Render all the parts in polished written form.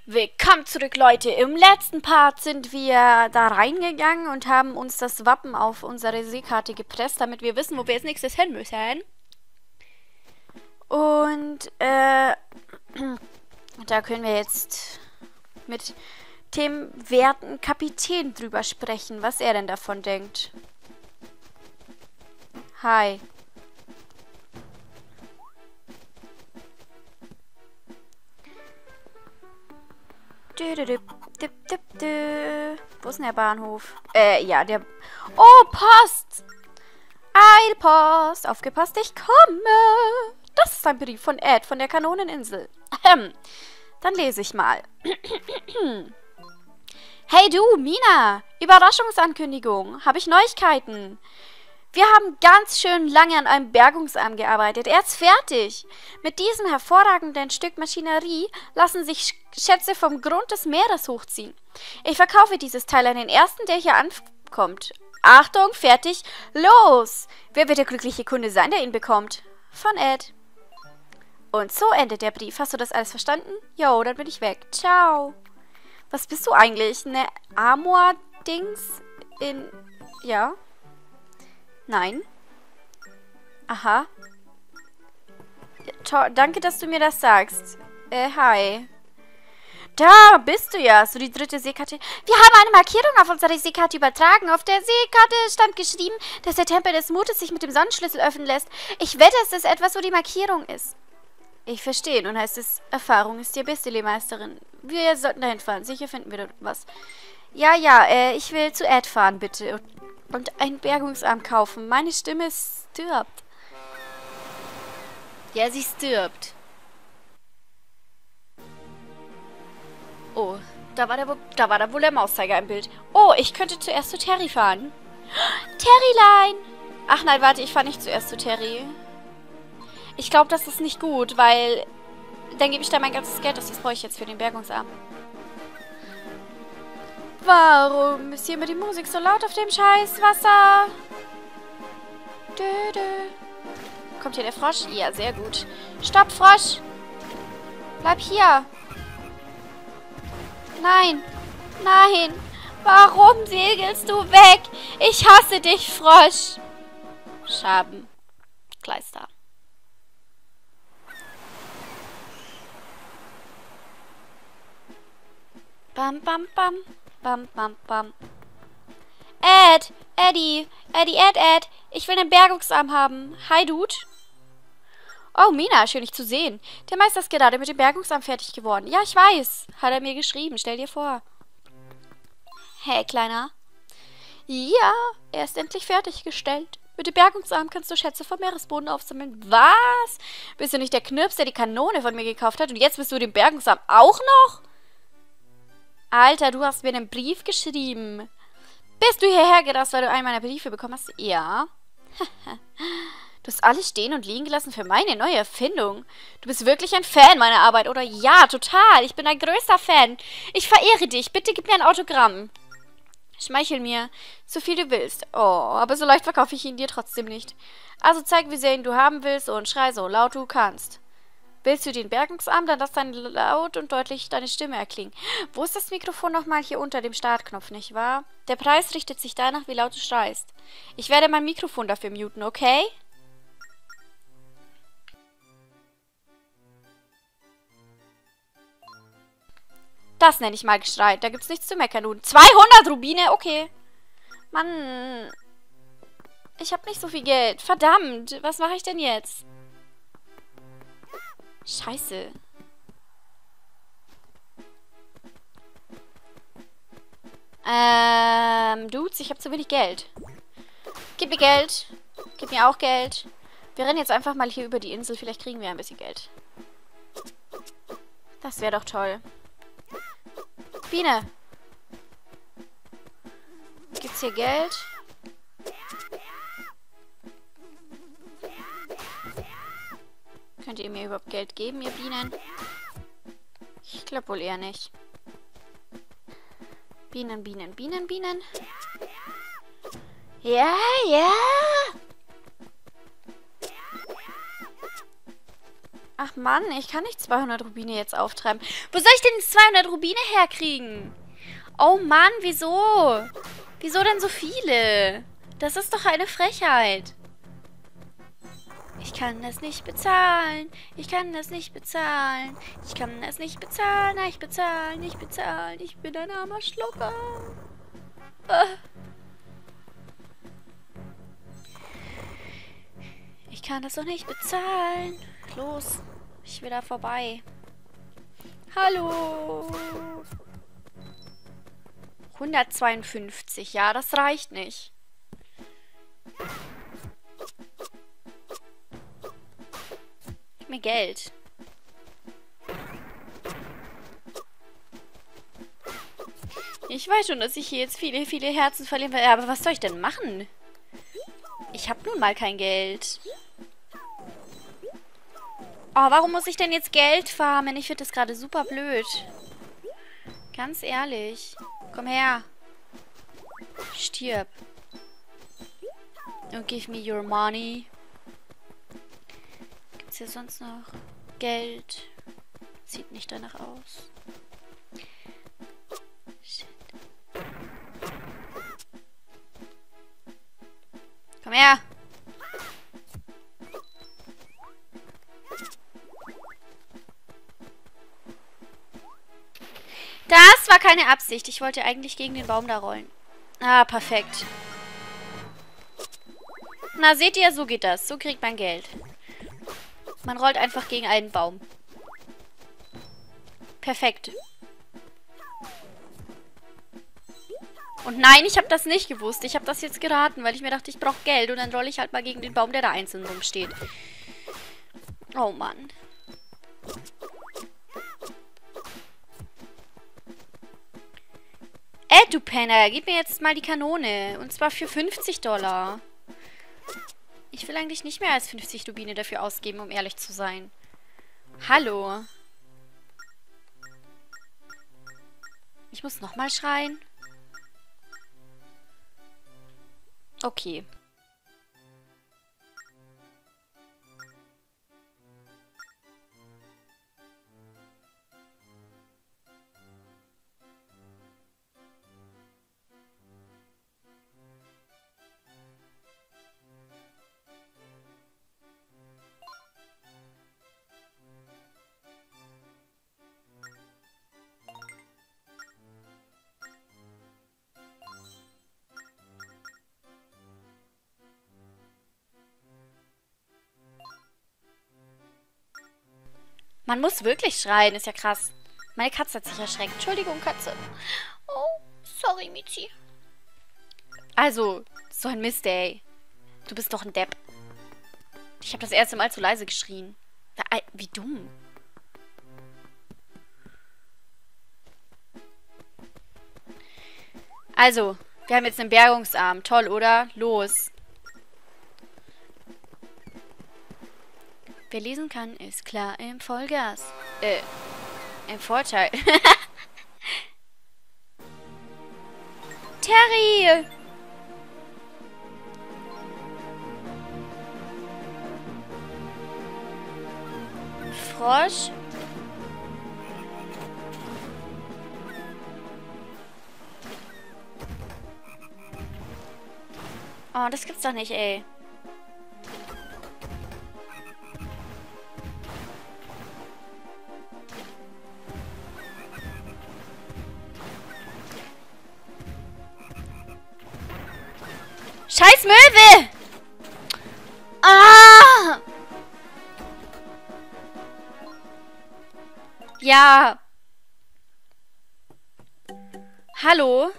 Willkommen zurück, Leute. Im letzten Part sind wir da reingegangen und haben uns das Wappen auf unsere Seekarte gepresst, damit wir wissen, wo wir als nächstes hin müssen. Und, da können wir jetzt mit dem werten Kapitän drüber sprechen, was er denn davon denkt. Hi. Wo ist denn der Bahnhof? Ja, der... Oh, Post! Eilpost! Aufgepasst, ich komme! Das ist ein Brief von Ed von der Kanoneninsel. Dann lese ich mal. Hey du, Mina! Überraschungsankündigung. Habe ich Neuigkeiten? Wir haben ganz schön lange an einem Bergungsarm gearbeitet. Er ist fertig. Mit diesem hervorragenden Stück Maschinerie lassen sich Schätze vom Grund des Meeres hochziehen. Ich verkaufe dieses Teil an den ersten, der hier ankommt. Achtung, fertig, los! Wer wird der glückliche Kunde sein, der ihn bekommt? Von Ed. Und so endet der Brief. Hast du das alles verstanden? Jo, dann bin ich weg. Ciao. Was bist du eigentlich? Eine Amor-Dings in... Ja? Nein. Aha. Danke, dass du mir das sagst. Hi. Da bist du ja. So die dritte Seekarte. Wir haben eine Markierung auf unsere Seekarte übertragen. Auf der Seekarte stand geschrieben, dass der Tempel des Mutes sich mit dem Sonnenschlüssel öffnen lässt. Ich wette, es ist etwas, wo die Markierung ist. Ich verstehe. Nun heißt es, Erfahrung ist die beste Lehrmeisterin. Wir sollten dahin fahren. Sicher finden wir dort was. Ja, ich will zu Ed fahren, bitte. Und einen Bergungsarm kaufen. Meine Stimme stirbt. Ja, sie stirbt. Oh, da war da wohl der Mauszeiger im Bild. Oh, ich könnte zuerst zu Terry fahren. Terrylein! Ach nein, warte, ich fahre nicht zuerst zu Terry. Ich glaube, das ist nicht gut, weil dann gebe ich da mein ganzes Geld aus. Das brauche ich jetzt für den Bergungsarm. Warum ist hier immer die Musik so laut auf dem Scheißwasser? Kommt hier der Frosch? Ja, sehr gut. Stopp, Frosch! Bleib hier! Nein! Nein! Warum segelst du weg? Ich hasse dich, Frosch! Schaben. Kleister. Bam, bam, bam. Bam, bam, bam. Ed! Ed! Ich will einen Bergungsarm haben. Hi, Dude. Oh, Mina, schön, dich zu sehen. Der Meister ist gerade mit dem Bergungsarm fertig geworden. Ja, ich weiß. Hat er mir geschrieben. Stell dir vor. Hey, Kleiner. Ja, er ist endlich fertiggestellt. Mit dem Bergungsarm kannst du Schätze vom Meeresboden aufsammeln. Was? Bist du nicht der Knirps, der die Kanone von mir gekauft hat? Und jetzt bist du dem Bergungsarm auch noch? Alter, du hast mir einen Brief geschrieben. Bist du hierher gerast, weil du einen meiner Briefe bekommen hast? Ja. Du hast alles stehen und liegen gelassen für meine neue Erfindung. Du bist wirklich ein Fan meiner Arbeit, oder? Ja, total. Ich bin ein größter Fan. Ich verehre dich. Bitte gib mir ein Autogramm. Schmeichel mir, so viel du willst. Oh, aber so leicht verkaufe ich ihn dir trotzdem nicht. Also zeig, wie sehr ihn du haben willst und schrei so laut du kannst. Willst du den Bergungsarm, dann lass dann laut und deutlich deine Stimme erklingen. Wo ist das Mikrofon nochmal? Hier unter dem Startknopf, nicht wahr? Der Preis richtet sich danach, wie laut du schreist. Ich werde mein Mikrofon dafür muten, okay? Das nenne ich mal Geschrei. Da gibt's nichts zu meckern, nun. 200 Rubine? Okay. Mann. Ich habe nicht so viel Geld. Verdammt. Was mache ich denn jetzt? Scheiße. Dudes, ich habe zu wenig Geld. Gib mir Geld. Gib mir auch Geld. Wir rennen jetzt einfach mal hier über die Insel. Vielleicht kriegen wir ein bisschen Geld. Das wäre doch toll. Biene. Gibt's hier Geld? Könnt ihr mir überhaupt Geld geben, ihr Bienen? Ich glaube wohl eher nicht. Bienen, Bienen, Bienen, Bienen. Ja, ja. Ach Mann, ich kann nicht 200 Rubine jetzt auftreiben. Wo soll ich denn die 200 Rubine herkriegen? Oh Mann, wieso? Wieso denn so viele? Das ist doch eine Frechheit. Ich kann das nicht bezahlen. Ich kann das nicht bezahlen. Ich kann das nicht bezahlen. Ich bezahle nicht bezahlen. Ich bin ein armer Schlucker. Ich kann das doch nicht bezahlen. Los, ich will da vorbei. Hallo. 152. Ja, das reicht nicht. Gib mir Geld. Ich weiß schon, dass ich hier jetzt viele, viele Herzen verlieren werde. Aber was soll ich denn machen? Ich habe nun mal kein Geld. Oh, warum muss ich denn jetzt Geld farmen? Ich finde das gerade super blöd. Ganz ehrlich. Komm her. Stirb. Oh, give me your money. Gibt's hier sonst noch Geld? Sieht nicht danach aus. Shit. Komm her. Das war keine Absicht. Ich wollte eigentlich gegen den Baum da rollen. Ah, perfekt. Na, seht ihr, so geht das. So kriegt man Geld. Man rollt einfach gegen einen Baum. Perfekt. Und nein, ich habe das nicht gewusst. Ich habe das jetzt geraten, weil ich mir dachte, ich brauche Geld. Und dann rolle ich halt mal gegen den Baum, der da einzeln rumsteht. Oh Mann. Du Penner, gib mir jetzt mal die Kanone. Und zwar für 50 $. Ich will eigentlich nicht mehr als 50 Rubine dafür ausgeben, um ehrlich zu sein. Hallo. Ich muss nochmal schreien. Okay. Man muss wirklich schreien, ist ja krass. Meine Katze hat sich erschreckt. Entschuldigung, Katze. Oh, sorry, Michi. Also, so ein Mist, ey. Du bist doch ein Depp. Ich habe das erste Mal zu leise geschrien. Wie dumm. Also, wir haben jetzt einen Bergungsarm. Toll, oder? Los. Wer lesen kann, ist klar im Vollgas. Im Vorteil. Terry! Frosch? Oh, das gibt's doch nicht, ey. Scheiß Möwe! Ah! Ja. Hallo?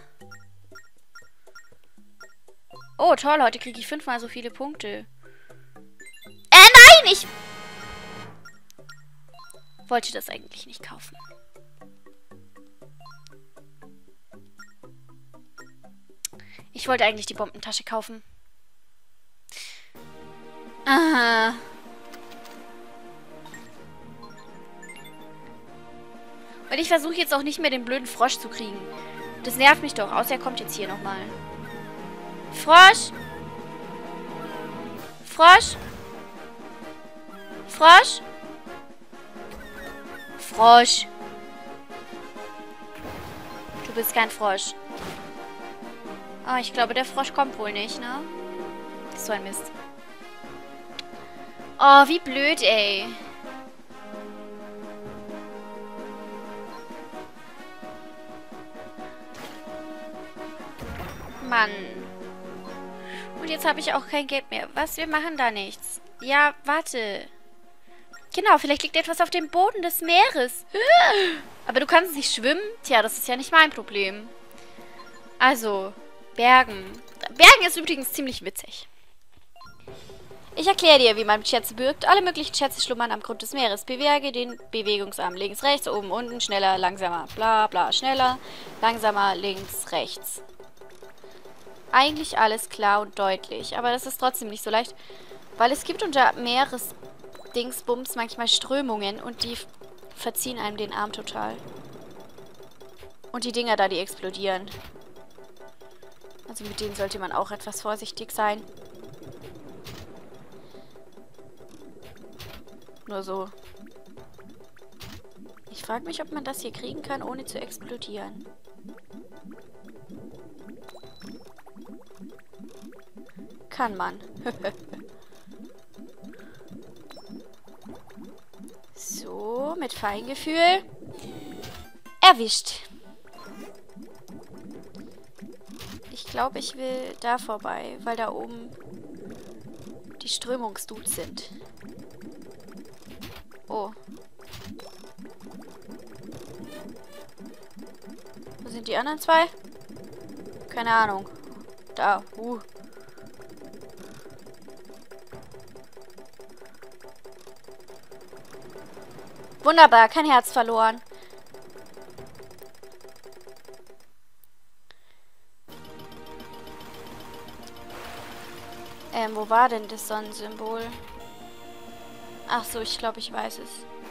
Oh, toll, heute kriege ich 5-mal so viele Punkte. Nein! Ich wollte das eigentlich nicht kaufen. Ich wollte eigentlich die Bombentasche kaufen. Aha. Und ich versuche jetzt auch nicht mehr den blöden Frosch zu kriegen. Das nervt mich doch. Außer er kommt jetzt hier nochmal. Frosch? Frosch? Frosch? Frosch. Du bist kein Frosch. Oh, ich glaube, der Frosch kommt wohl nicht, ne? So ein Mist. Oh, wie blöd, ey. Mann. Und jetzt habe ich auch kein Geld mehr. Was? Wir machen da nichts. Ja, warte. Genau, vielleicht liegt etwas auf dem Boden des Meeres. Aber du kannst nicht schwimmen? Tja, das ist ja nicht mein Problem. Also, Bergen. Bergen ist übrigens ziemlich witzig. Ich erkläre dir, wie man Schätze birgt. Alle möglichen Schätze schlummern am Grund des Meeres. Bewege den Bewegungsarm links, rechts, oben, unten, schneller, langsamer, bla bla, schneller, langsamer, links, rechts. Eigentlich alles klar und deutlich, aber das ist trotzdem nicht so leicht, weil es gibt unter Meeresdingsbums manchmal Strömungen und die verziehen einem den Arm total. Und die Dinger da, die explodieren. Also mit denen sollte man auch etwas vorsichtig sein. Nur so. Ich frage mich, ob man das hier kriegen kann, ohne zu explodieren. Kann man. So, mit Feingefühl. Erwischt. Ich glaube, ich will da vorbei, weil da oben die Strömungsdudes sind. Oh. Wo sind die anderen zwei? Keine Ahnung. Da. Wunderbar, kein Herz verloren. Wo war denn das Sonnensymbol? Ach so, ich glaube, ich weiß es.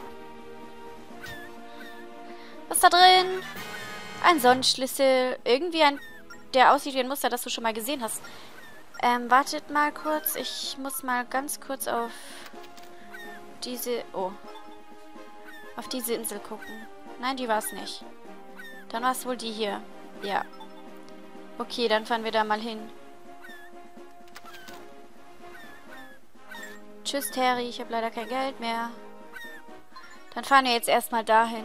Was ist da drin? Ein Sonnenschlüssel. Irgendwie der aussieht wie ein Muster, das du schon mal gesehen hast. Wartet mal kurz. Ich muss mal ganz kurz auf diese... Oh. Auf diese Insel gucken. Nein, die war es nicht. Dann war es wohl die hier. Ja. Okay, dann fahren wir da mal hin. Tschüss, Terry. Ich habe leider kein Geld mehr. Dann fahren wir jetzt erstmal dahin.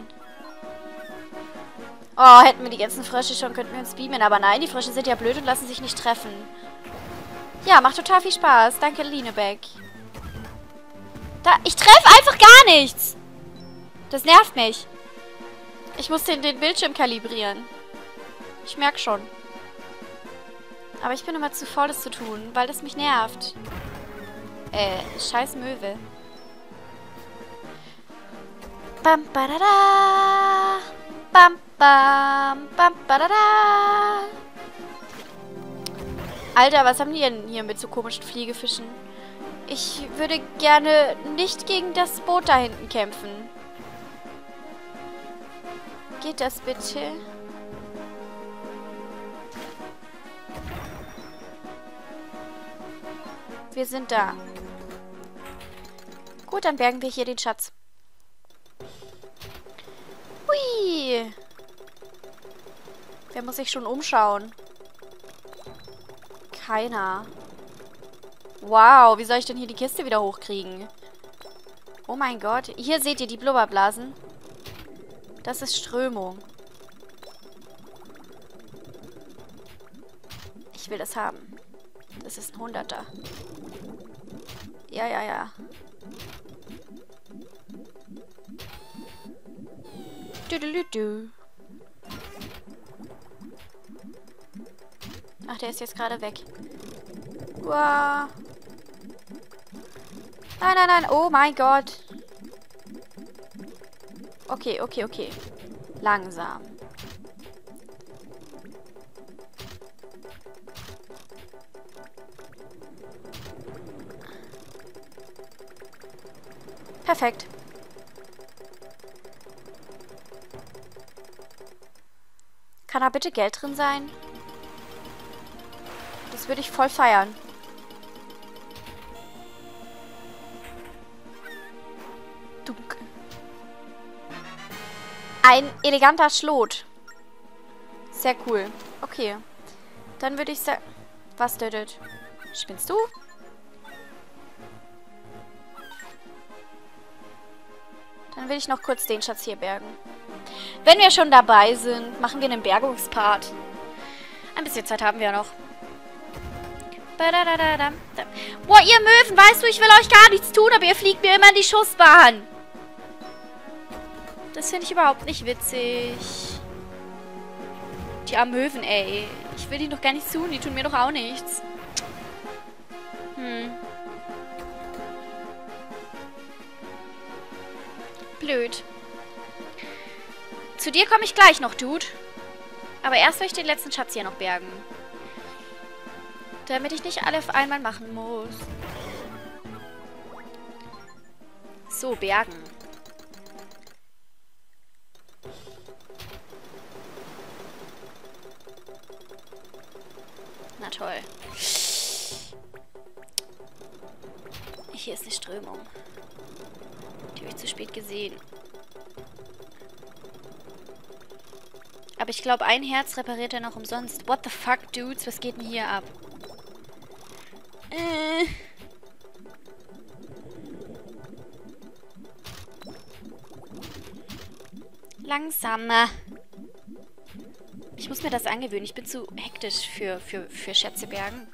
Oh, hätten wir die ganzen Frösche schon, könnten wir uns beamen. Aber nein, die Frösche sind ja blöd und lassen sich nicht treffen. Ja, macht total viel Spaß. Danke, Linebeck. Ich treffe einfach gar nichts. Das nervt mich. Ich muss den Bildschirm kalibrieren. Ich merke schon. Aber ich bin immer zu faul, das zu tun, weil das mich nervt. Scheiß Möwe. Bam, badada. Bam, bam, bam, badada. Alter, was haben die denn hier mit so komischen Fliegefischen? Ich würde gerne nicht gegen das Boot da hinten kämpfen. Geht das bitte? Wir sind da. Gut, dann bergen wir hier den Schatz. Hui. Wer muss sich schon umschauen? Keiner. Wow, wie soll ich denn hier die Kiste wieder hochkriegen? Oh mein Gott. Hier seht ihr die Blubberblasen. Das ist Strömung. Ich will das haben. Das ist ein 100er. Ja, ja, ja. Du. Ach, der ist jetzt gerade weg. Wow. Nein, nein, nein. Oh mein Gott. Okay, okay, okay. Langsam. Perfekt. Kann da bitte Geld drin sein? Das würde ich voll feiern. Dunk. Ein eleganter Schlot. Sehr cool. Okay. Dann würde ich sagen... Was, Dödöd? Spinnst du? Dann will ich noch kurz den Schatz hier bergen. Wenn wir schon dabei sind, machen wir einen Bergungspart. Ein bisschen Zeit haben wir noch. Boah, ihr Möwen, weißt du, ich will euch gar nichts tun, aber ihr fliegt mir immer in die Schussbahn. Das finde ich überhaupt nicht witzig. Die armen Möwen, ey. Ich will denen doch gar nichts tun, die tun mir doch auch nichts. Blöd. Zu dir komme ich gleich noch, Dude. Aber erst will ich den letzten Schatz hier noch bergen. Damit ich nicht alle auf einmal machen muss. So, bergen. Na toll. Hier ist eine Strömung. Die habe ich zu spät gesehen. Aber ich glaube, ein Herz repariert er noch umsonst. What the fuck, Dudes? Was geht denn hier ab? Langsamer. Ich muss mir das angewöhnen. Ich bin zu hektisch für Schätze bergen.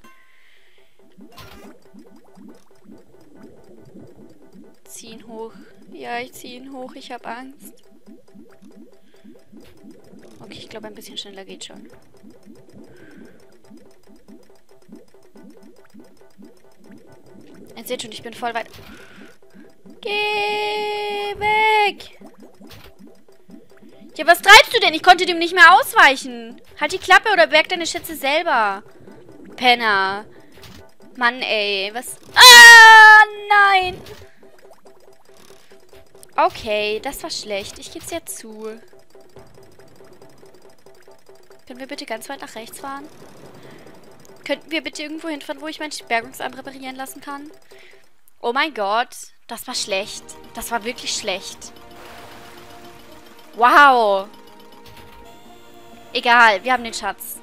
Zieh ihn hoch. Ja, ich ziehe ihn hoch. Ich habe Angst. Okay, ich glaube, ein bisschen schneller geht schon. Ihr seht schon, ich bin voll weit... Geh weg! Ja, was treibst du denn? Ich konnte dem nicht mehr ausweichen. Halt die Klappe oder berg deine Schätze selber. Penner. Mann, ey. Was... Ah, nein! Okay, das war schlecht. Ich gebe es ja zu. Können wir bitte ganz weit nach rechts fahren? Könnten wir bitte irgendwo hinfahren, wo ich meinen Bergungsarm reparieren lassen kann? Oh mein Gott. Das war schlecht. Das war wirklich schlecht. Wow. Egal, wir haben den Schatz.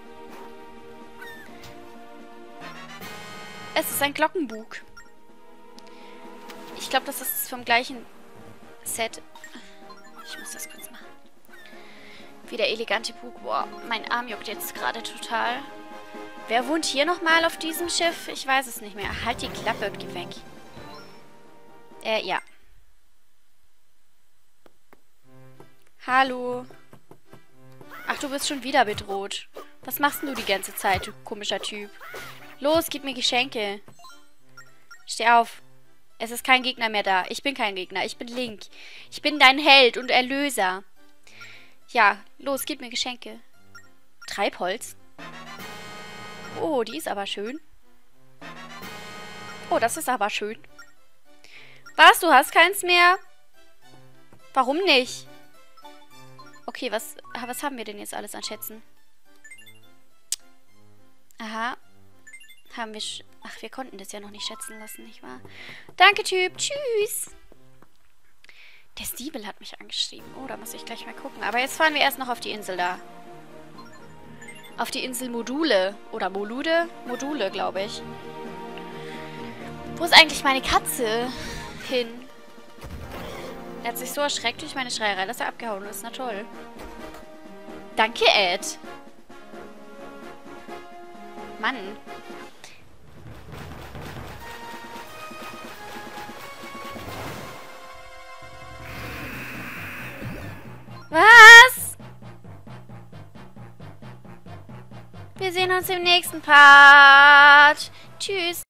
Es ist ein Glockenbug. Ich glaube, das ist vom gleichen Set. Ich muss das kurz machen. Wie der elegante Bug. Boah, mein Arm juckt jetzt gerade total. Wer wohnt hier nochmal auf diesem Schiff? Ich weiß es nicht mehr. Halt die Klappe und geh weg. Ja. Hallo. Ach, du bist schon wieder bedroht. Was machst denn du die ganze Zeit, du komischer Typ? Los, gib mir Geschenke. Steh auf. Es ist kein Gegner mehr da. Ich bin kein Gegner. Ich bin Link. Ich bin dein Held und Erlöser. Ja, los, gib mir Geschenke. Treibholz? Oh, die ist aber schön. Oh, das ist aber schön. Was? Du hast keins mehr? Warum nicht? Okay, was haben wir denn jetzt alles an Schätzen? Aha. Haben wir... Ach, wir konnten das ja noch nicht schätzen lassen, nicht wahr? Danke, Typ. Tschüss. Der Stiebel hat mich angeschrieben. Oh, da muss ich gleich mal gucken. Aber jetzt fahren wir erst noch auf die Insel da. Auf die Insel Module. Oder Molude? Module, glaube ich. Wo ist eigentlich meine Katze hin? Er hat sich so erschreckt durch meine Schreierei, dass er abgehauen ist. Na toll. Danke, Ed. Mann. Was? Wir sehen uns im nächsten Part. Tschüss.